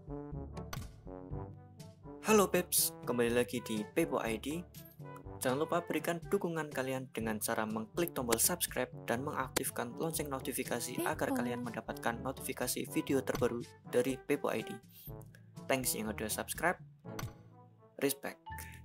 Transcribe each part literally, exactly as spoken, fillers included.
Halo Peps, kembali lagi di Pepo I D. Jangan lupa berikan dukungan kalian dengan cara mengklik tombol subscribe dan mengaktifkan lonceng notifikasi agar kalian mendapatkan notifikasi video terbaru dari Pepo I D. Thanks yang udah subscribe. Respect.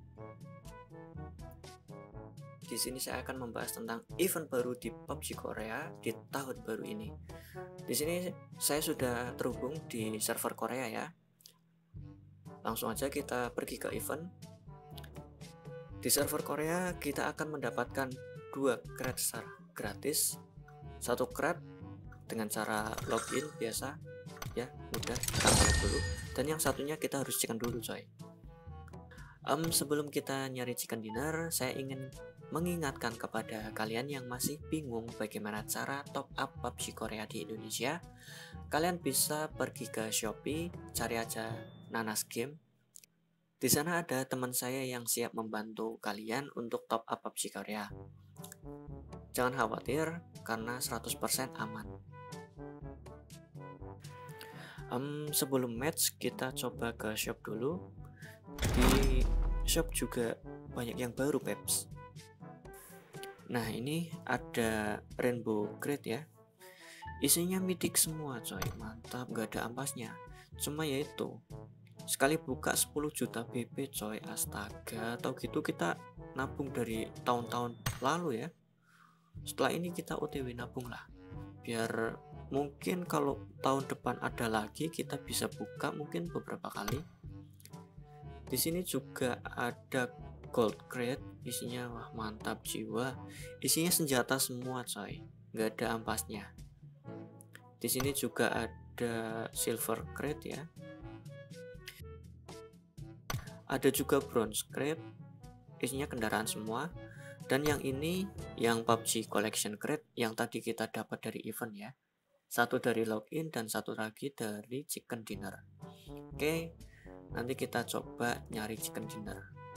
Di sini saya akan membahas tentang event baru di P U B G Korea di tahun baru ini. Di sini saya sudah terhubung di server Korea ya. Langsung aja kita pergi ke event. Di server Korea kita akan mendapatkan dua crate gratis, satu crate dengan cara login biasa ya, mudah, kita connect dulu, dan yang satunya kita harus chicken dulu coy. Um, sebelum kita nyari chicken dinner, saya ingin mengingatkan kepada kalian yang masih bingung bagaimana cara top up P U B G Korea di Indonesia. Kalian bisa pergi ke Shopee, cari aja Nanas Game. Di sana ada teman saya yang siap membantu kalian untuk top up P U B G Korea. Jangan khawatir karena seratus persen aman. Um, sebelum match kita coba ke shop dulu. Di shop juga banyak yang baru Peps. Nah ini ada Rainbow Crate ya. Isinya mythic semua coy, mantap, gak ada ampasnya. Cuma yaitu sekali buka sepuluh juta B P coy, astaga. Atau gitu kita nabung dari tahun-tahun lalu ya. Setelah ini kita O T W nabung lah, biar mungkin kalau tahun depan ada lagi kita bisa buka mungkin beberapa kali. Di sini juga ada gold crate, isinya wah mantap jiwa. Isinya senjata semua coy, nggak ada ampasnya. Di sini juga ada silver crate ya. Ada juga bronze crate, isinya kendaraan semua. Dan yang ini yang P U B G collection crate yang tadi kita dapat dari event ya. Satu dari login dan satu lagi dari chicken dinner. Oke, nanti kita coba nyari chicken dinner.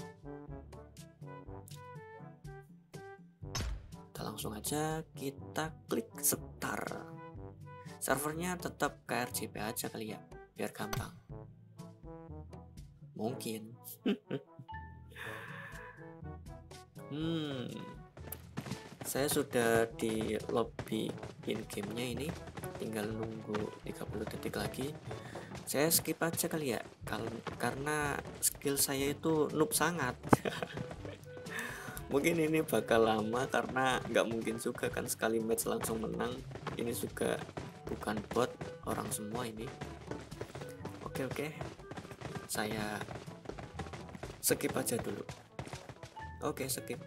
Kita langsung aja kita klik start. Servernya tetap K R C P aja kali ya, biar gampang. Mungkin. hmm, saya sudah di lobby in gamenya ini, tinggal nunggu tiga puluh detik lagi. Saya skip aja kali ya, karena skill saya itu noob sangat. Mungkin ini bakal lama karena nggak mungkin juga kan sekali match langsung menang. Ini juga bukan bot, orang semua ini. Oke oke, saya skip aja dulu. Oke skip.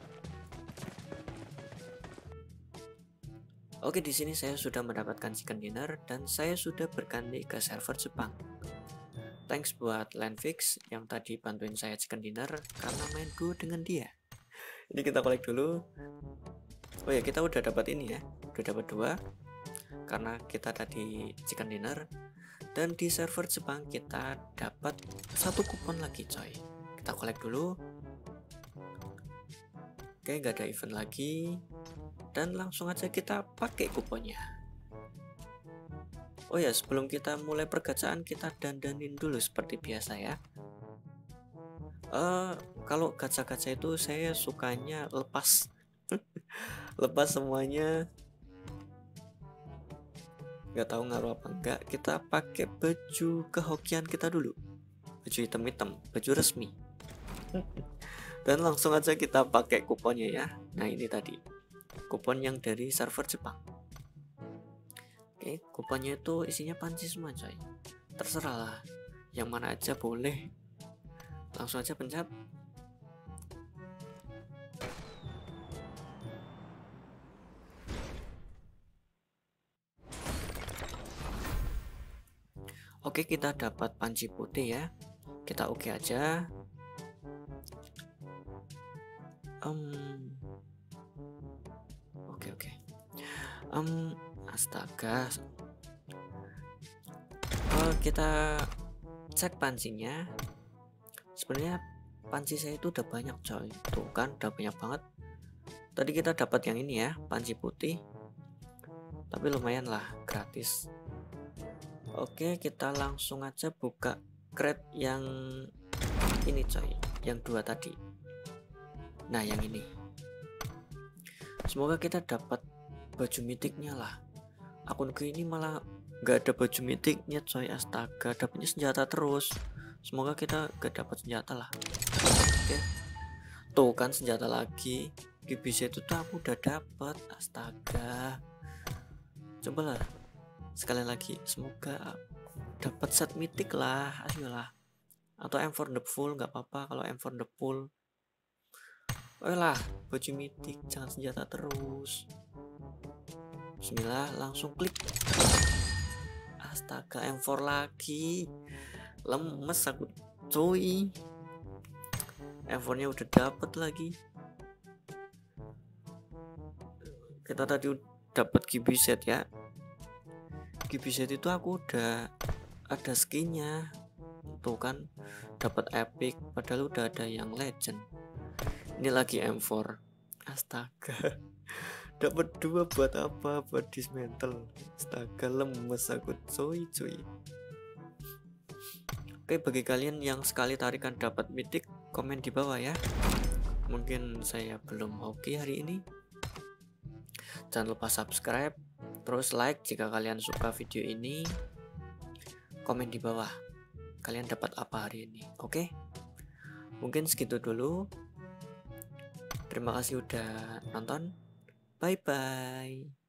Oke, di sini saya sudah mendapatkan chicken dinner dan saya sudah berganti ke server Jepang. Thanks buat Landfix yang tadi bantuin saya chicken dinner karena main duo dengan dia. Ini kita collect dulu. Oh ya, kita udah dapat ini ya, udah dapat dua karena kita tadi chicken dinner. Dan di server Jepang kita dapat satu kupon lagi coy. Kita collect dulu. Oke, nggak ada event lagi. Dan langsung aja kita pakai kuponnya. Oh ya, sebelum kita mulai pergacaan kita dandanin dulu seperti biasa ya. Uh, kalau gacha-gacha itu saya sukanya lepas lepas semuanya. Nggak tahu ngaruh apa enggak, kita pakai baju kehokian kita dulu, baju hitam-hitam, baju resmi. Dan langsung aja kita pakai kuponnya ya. Nah ini tadi kupon yang dari server Jepang. Oke, kuponnya itu isinya panci semua coy, terserah lah yang mana aja boleh. Langsung aja pencet. Oke, kita dapat panci putih ya. Kita oke aja. Um, oke oke. Um, astaga. Uh, kita cek pancinya. Sebenarnya panci saya itu udah banyak coy, tuh kan udah banyak banget. Tadi kita dapat yang ini ya, panci putih, tapi lumayan lah, gratis. Oke, kita langsung aja buka crate yang ini coy, yang dua tadi. Nah, yang ini. Semoga kita dapat baju mitiknya lah. Akunku ini malah nggak ada baju mitiknya coy, astaga, dapatnya senjata terus. Semoga kita gak dapat senjata lah. Oke, tuh kan senjata lagi. G B Z itu tuh aku udah dapat, astaga. Cobalah sekali lagi, semoga dapat set mitik lah, ayolah. Atau M for the full nggak apa-apa kalau M for the full. Oh lah, baju mitik, jangan senjata terus. Bismillah, langsung klik. Astaga, M four lagi. Lemes aku, cuy. M four nya udah dapet lagi. Kita tadi dapat G B Z ya. G B Z itu aku udah ada skinnya. Tuh kan, dapat epic, padahal udah ada yang legend. Ini lagi M four. Astaga. Dapat dua buat apa? Buat dismantle. Astaga, lemes aku, cuy cuy. Oke, bagi kalian yang sekali tarikan dapat mitik, komen di bawah ya. Mungkin saya belum hoki hari ini. Jangan lupa subscribe, terus like jika kalian suka video ini. Komen di bawah kalian dapat apa hari ini. Oke, mungkin segitu dulu. Terima kasih udah nonton. Bye bye.